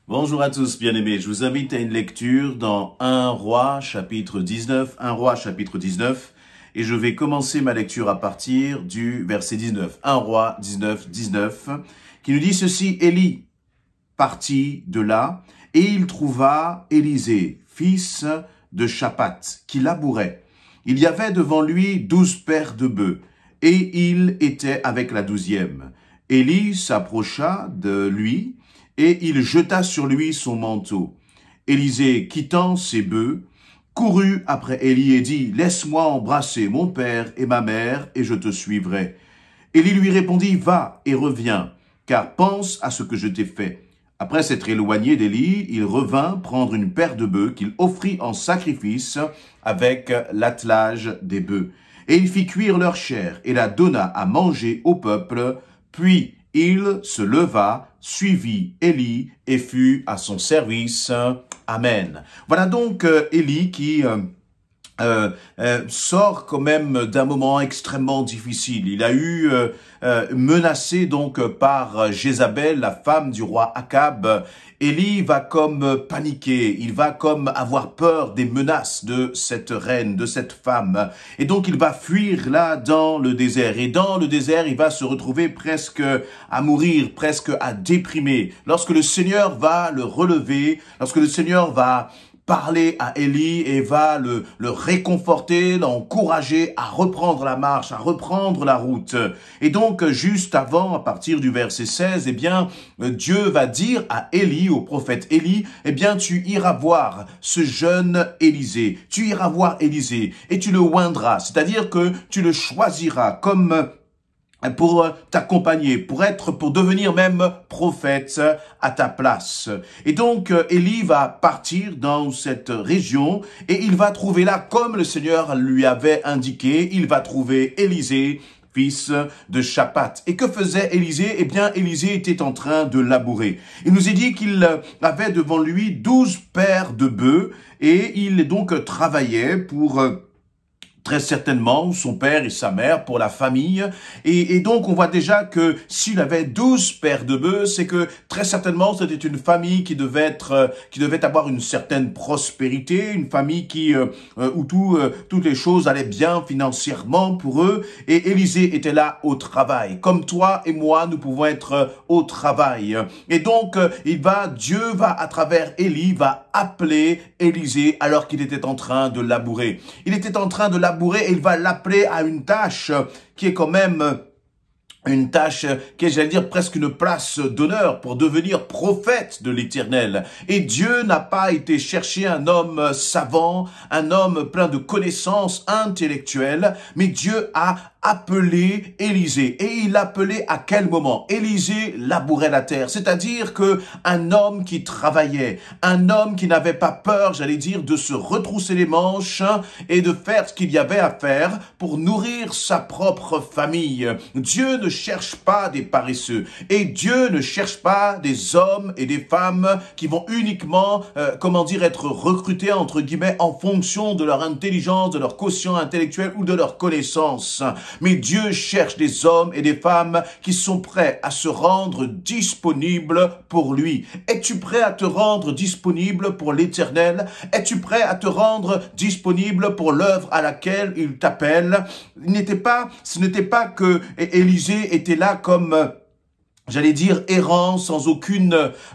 Bonjour à tous, bien-aimés. Je vous invite à une lecture dans 1 Roi, chapitre 19. 1 Roi, chapitre 19. Et je vais commencer ma lecture à partir du verset 19. 1 Roi 19, 19, qui nous dit ceci. Élie partit de là, et il trouva Élisée, fils de Shaphat, qui labourait. Il y avait devant lui 12 paires de bœufs, et il était avec la 12e. Élie s'approcha de lui, et il jeta sur lui son manteau. Élisée, quittant ses bœufs, courut après Élie et dit, « Laisse-moi embrasser mon père et ma mère, et je te suivrai. » Élie lui répondit, « Va et reviens, car pense à ce que je t'ai fait. » Après s'être éloigné d'Élie, il revint prendre une paire de bœufs qu'il offrit en sacrifice avec l'attelage des bœufs. Et il fit cuire leur chair et la donna à manger au peuple, puis il se leva, suivit Élie et fut à son service. Amen. Voilà donc Élie qui sort quand même d'un moment extrêmement difficile. Il a eu menacé donc par Jézabel, la femme du roi Akab. Élie va comme paniquer, il va comme avoir peur des menaces de cette reine, de cette femme. Et donc il va fuir là dans le désert. Et dans le désert, il va se retrouver presque à mourir, presque à déprimer. Lorsque le Seigneur va le relever, lorsque le Seigneur va parler à Élie et va le réconforter, l'encourager à reprendre la marche, à reprendre la route. Et donc, juste avant, à partir du verset 16, eh bien, Dieu va dire à Élie, au prophète Élie, eh bien, tu iras voir ce jeune Élisée, tu iras voir Élisée et tu le oindras, c'est-à-dire que tu le choisiras comme pour t'accompagner, pour devenir même prophète à ta place. Et donc, Élie va partir dans cette région et il va trouver là, comme le Seigneur lui avait indiqué, il va trouver Élisée, fils de Shaphat. Et que faisait Élisée? Eh bien, Élisée était en train de labourer. Il nous est dit qu'il avait devant lui 12 paires de bœufs et il donc travaillait pour très certainement son père et sa mère, pour la famille. Et donc, on voit déjà que s'il avait 12 paires de bœufs, c'est que très certainement, c'était une famille qui devait avoir une certaine prospérité, une famille où toutes les choses allaient bien financièrement pour eux. Et Élisée était là au travail. Comme toi et moi, nous pouvons être au travail. Et donc, Dieu va, à travers Élie, va appeler Élisée alors qu'il était en train de labourer. Il était en train de labourer et il va l'appeler à une tâche qui est quand même une tâche qui est, j'allais dire, presque une place d'honneur pour devenir prophète de l'Éternel. Et Dieu n'a pas été chercher un homme savant, un homme plein de connaissances intellectuelles, mais Dieu a appelé Élisée. Et il l'appelait à quel moment? Élisée labourait la terre, c'est-à-dire que un homme qui travaillait, un homme qui n'avait pas peur, j'allais dire, de se retrousser les manches et de faire ce qu'il y avait à faire pour nourrir sa propre famille. Dieu ne cherche pas des paresseux et Dieu ne cherche pas des hommes et des femmes qui vont uniquement, être recrutés entre guillemets en fonction de leur intelligence, de leur quotient intellectuel ou de leur connaissance. Mais Dieu cherche des hommes et des femmes qui sont prêts à se rendre disponibles pour lui. Es-tu prêt à te rendre disponible pour l'Éternel? Es-tu prêt à te rendre disponible pour l'œuvre à laquelle il t'appelle? Ce n'était pas que Élisée était là comme j'allais dire errant, sans aucune,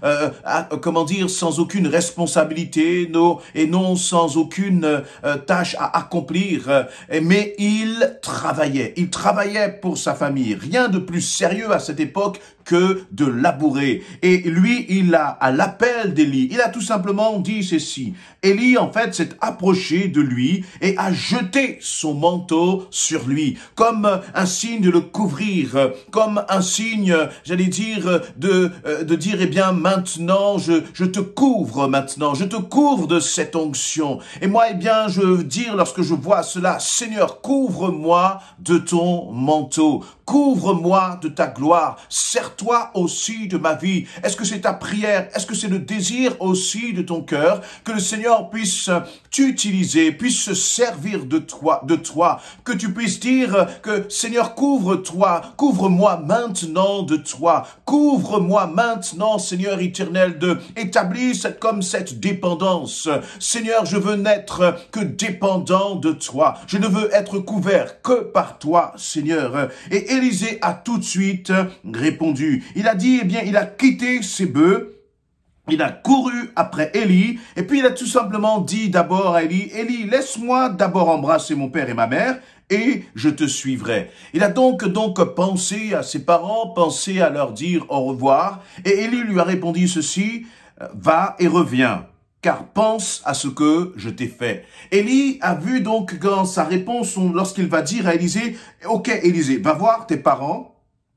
sans aucune responsabilité, sans aucune tâche à accomplir. Mais il travaillait pour sa famille. Rien de plus sérieux à cette époque que de labourer. Et lui, à l'appel d'Élie, il a tout simplement dit ceci. Élie, en fait, s'est approché de lui et a jeté son manteau sur lui, comme un signe de le couvrir, comme un signe, j'allais dire, de dire, eh bien, maintenant, je te couvre maintenant, je te couvre de cette onction. Et moi, eh bien, je veux dire, lorsque je vois cela, Seigneur, couvre-moi de ton manteau, Couvre-moi de ta gloire. Sers-toi aussi de ma vie. Est-ce que c'est ta prière? Est-ce que c'est le désir aussi de ton cœur que le Seigneur puisse t'utiliser, puisse se servir de toi, que tu puisses dire que Seigneur, couvre-moi maintenant de toi. Couvre-moi maintenant, Seigneur éternel, établis comme cette dépendance. Seigneur, je veux n'être que dépendant de toi. Je ne veux être couvert que par toi, Seigneur. Et Élisée a tout de suite répondu. Il a dit, eh bien, il a quitté ses bœufs. Il a couru après Élie, et puis il a tout simplement dit d'abord à Élie, « Élie, laisse-moi d'abord embrasser mon père et ma mère, et je te suivrai. » Il a donc pensé à ses parents, pensé à leur dire au revoir, et Élie lui a répondu ceci, « Va et reviens, car pense à ce que je t'ai fait. » Élie a vu donc dans sa réponse, lorsqu'il va dire à Élisée, « Ok, Élisée, va voir tes parents,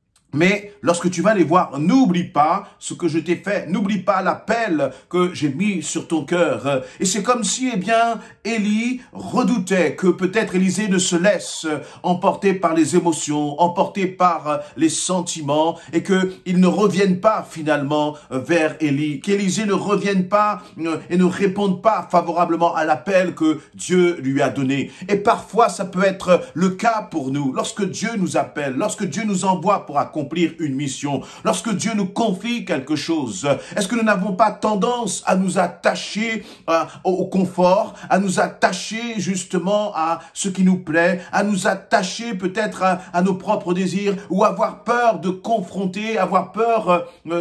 mais lorsque tu vas les voir, n'oublie pas ce que je t'ai fait. N'oublie pas l'appel que j'ai mis sur ton cœur. » Et c'est comme si, eh bien, Élie redoutait que peut-être Élisée ne se laisse emporter par les émotions, emporter par les sentiments, et qu'il ne revienne pas finalement vers Élie. Qu'Élisée ne revienne pas et ne réponde pas favorablement à l'appel que Dieu lui a donné. Et parfois, ça peut être le cas pour nous. Lorsque Dieu nous appelle, lorsque Dieu nous envoie pour accomplir une mission, lorsque Dieu nous confie quelque chose, est-ce que nous n'avons pas tendance à nous attacher au confort, à nous attacher justement à ce qui nous plaît, à nous attacher peut-être à nos propres désirs, ou avoir peur de confronter, avoir peur,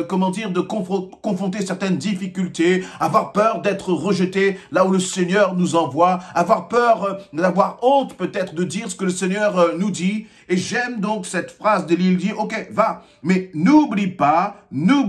de confronter certaines difficultés, avoir peur d'être rejeté là où le Seigneur nous envoie, avoir peur d'avoir honte peut-être de dire ce que le Seigneur nous dit. Et j'aime donc cette phrase d'Élie, il dit, ok, va, mais n'oublie pas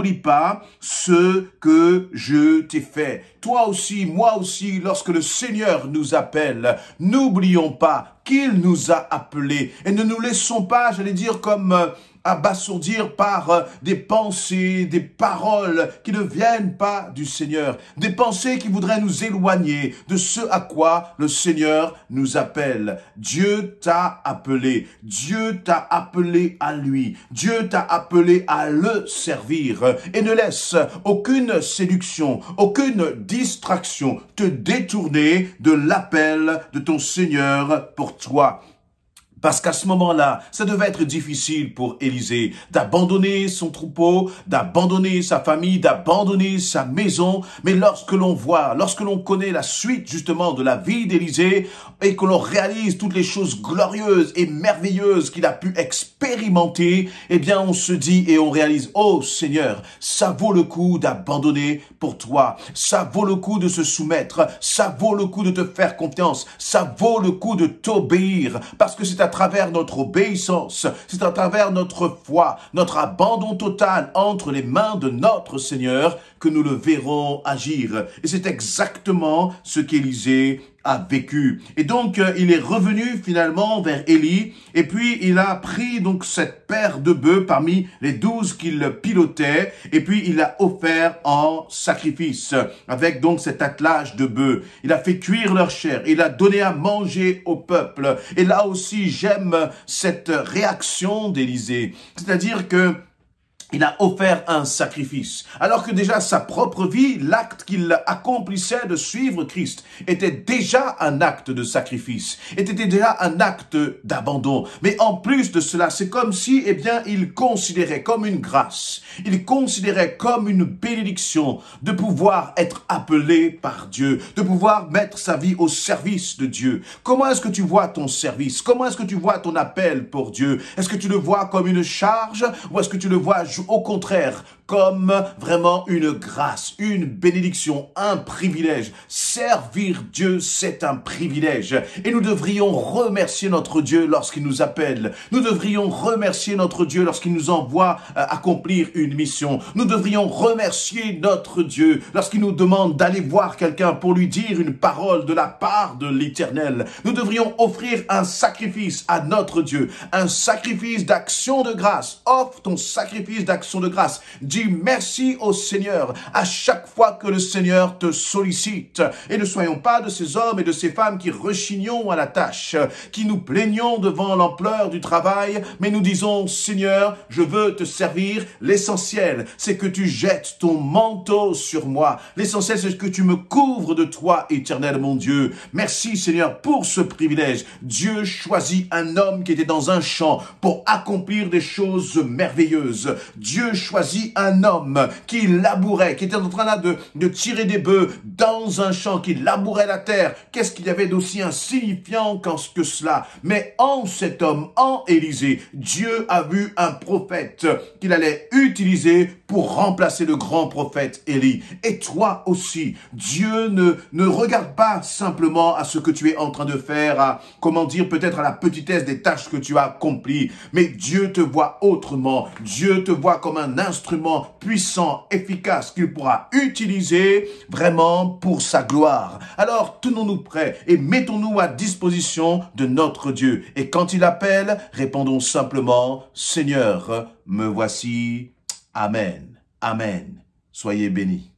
ce que je t'ai fait. Toi aussi, moi aussi, lorsque le Seigneur nous appelle, n'oublions pas qu'il nous a appelés. Et ne nous laissons pas, j'allais dire, comme abasourdir par des pensées, des paroles qui ne viennent pas du Seigneur, des pensées qui voudraient nous éloigner de ce à quoi le Seigneur nous appelle. Dieu t'a appelé, Dieu t'a appelé à lui, Dieu t'a appelé à le servir, et ne laisse aucune séduction, aucune distraction te détourner de l'appel de ton Seigneur pour toi. Parce qu'à ce moment-là, ça devait être difficile pour Élisée d'abandonner son troupeau, d'abandonner sa famille, d'abandonner sa maison. Mais lorsque l'on voit, lorsque l'on connaît la suite justement de la vie d'Élisée et que l'on réalise toutes les choses glorieuses et merveilleuses qu'il a pu expérimenter, eh bien on se dit et on réalise, oh Seigneur, ça vaut le coup d'abandonner pour toi. Ça vaut le coup de se soumettre. Ça vaut le coup de te faire confiance. Ça vaut le coup de t'obéir. Parce que c'est à travers notre obéissance, c'est à travers notre foi, notre abandon total entre les mains de notre Seigneur que nous le verrons agir. Et c'est exactement ce qu'Élisée a vécu. Et donc, il est revenu finalement vers Élie, et puis il a pris donc cette paire de bœufs parmi les 12 qu'il pilotait, et puis il l'a offert en sacrifice, avec donc cet attelage de bœufs. Il a fait cuire leur chair, il a donné à manger au peuple. Et là aussi, j'aime cette réaction d'Élisée. C'est-à-dire que il a offert un sacrifice, alors que déjà sa propre vie, l'acte qu'il accomplissait de suivre Christ, était déjà un acte de sacrifice, était déjà un acte d'abandon. Mais en plus de cela, c'est comme si, eh bien, il considérait comme une grâce, il considérait comme une bénédiction de pouvoir être appelé par Dieu, de pouvoir mettre sa vie au service de Dieu. Comment est-ce que tu vois ton service? Comment est-ce que tu vois ton appel pour Dieu? Est-ce que tu le vois comme une charge ou est-ce que tu le vois au contraire comme vraiment une grâce, une bénédiction, un privilège? Servir Dieu, c'est un privilège. Et nous devrions remercier notre Dieu lorsqu'il nous appelle. Nous devrions remercier notre Dieu lorsqu'il nous envoie accomplir une mission. Nous devrions remercier notre Dieu lorsqu'il nous demande d'aller voir quelqu'un pour lui dire une parole de la part de l'Éternel. Nous devrions offrir un sacrifice à notre Dieu, un sacrifice d'action de grâce. Offre ton sacrifice d'action de grâce. dis merci au Seigneur à chaque fois que le Seigneur te sollicite. Et ne soyons pas de ces hommes et de ces femmes qui rechignons à la tâche, qui nous plaignons devant l'ampleur du travail, mais nous disons, Seigneur, je veux te servir. L'essentiel, c'est que tu jettes ton manteau sur moi. L'essentiel, c'est que tu me couvres de toi, éternel mon Dieu. Merci, Seigneur, pour ce privilège. Dieu choisit un homme qui était dans un champ pour accomplir des choses merveilleuses. Dieu choisit un homme qui labourait, qui était en train là de tirer des bœufs dans un champ, qui labourait la terre. Qu'est-ce qu'il y avait d'aussi insignifiant que cela? Mais en cet homme, en Élisée, Dieu a vu un prophète qu'il allait utiliser pour remplacer le grand prophète Élie. Et toi aussi, Dieu ne regarde pas simplement à ce que tu es en train de faire, à, comment dire, peut-être à la petitesse des tâches que tu as accomplies, mais Dieu te voit autrement. Dieu te voit comme un instrument puissant, efficace, qu'il pourra utiliser vraiment pour sa gloire. Alors, tenons-nous prêts et mettons-nous à disposition de notre Dieu. Et quand il appelle, répondons simplement, Seigneur, me voici. Amen. Amen. Soyez bénis.